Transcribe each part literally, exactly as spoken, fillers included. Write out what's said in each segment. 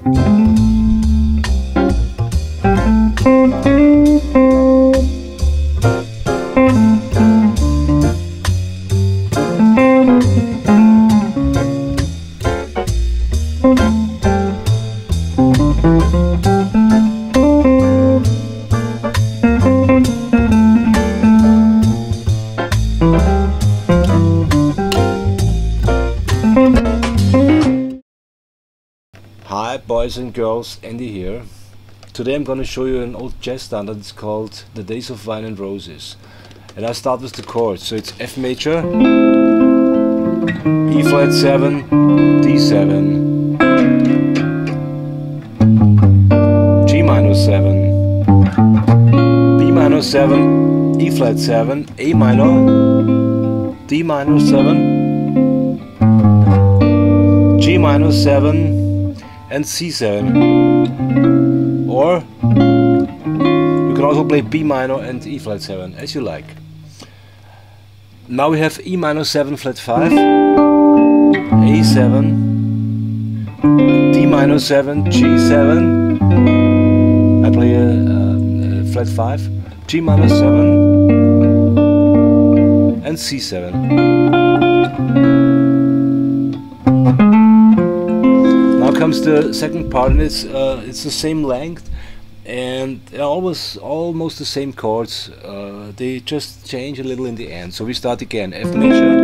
Hi boys and girls, Andy here. Today I'm going to show you an old jazz standard. It's called The Days of Wine and Roses. And I start with the chords. So it's F major, E flat seven, D seven, G minor seven, B minor seven, E flat seven, A minor, D minor seven, G minor seven, and C seven, or you can also play B minor and E flat seven, as you like. Now we have E minor seven flat five, A seven, D minor seven, G seven, I play a, a, a flat five, G minor seven, and C seven. Comes the second part, and it's uh, it's the same length, and they're always almost the same chords. Uh, they just change a little in the end. So we start again: F major,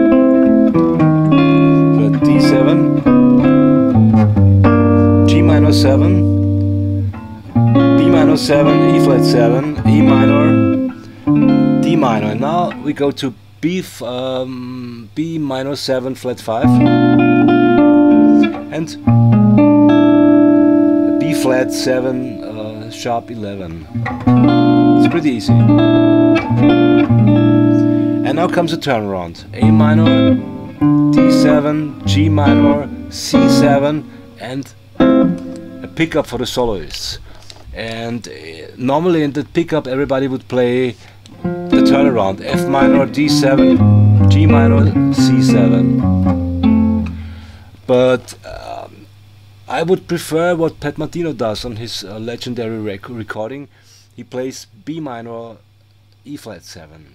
D seven, G minor seven, B minor seven, E flat seven, E minor, D minor. And now we go to B f um, B minor seven flat five, and B flat seven, uh, sharp eleven. It's pretty easy. And now comes a turnaround: A minor, D seven, G minor, C seven, and a pickup for the soloists. And uh, normally in the pickup everybody would play the turnaround: F minor, D seven, G minor, C seven. But uh, I would prefer what Pat Martino does on his uh, legendary rec recording. He plays B minor, E flat seven.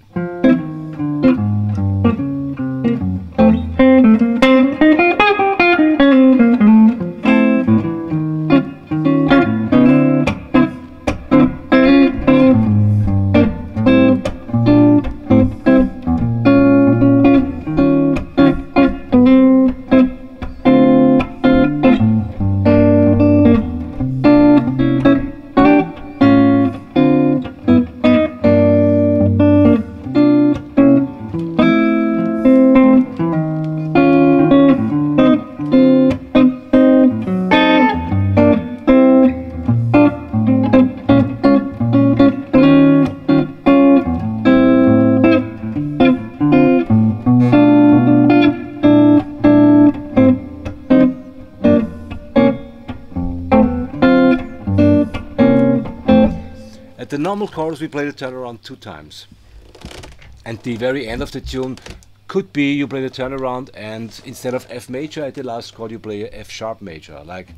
At the normal chorus we play the turnaround two times, and the very end of the tune could be you play the turnaround, and instead of F major at the last chord you play a F sharp major, like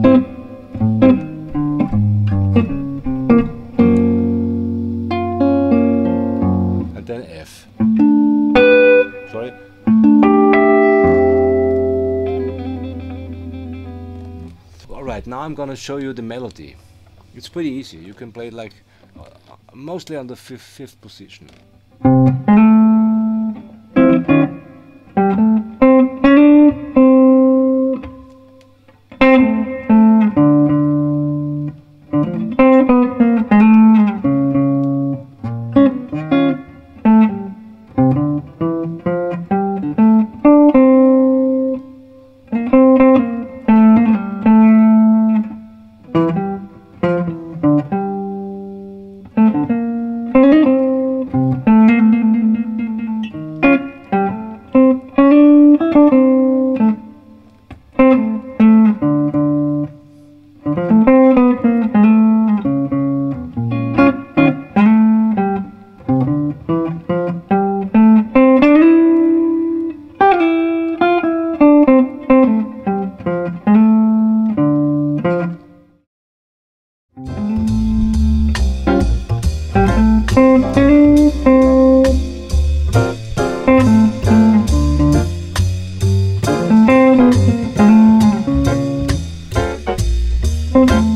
and then F. Sorry. Alright, now I'm gonna show you the melody. It's pretty easy. You can play it like uh, mostly on the fifth, fifth position. Thank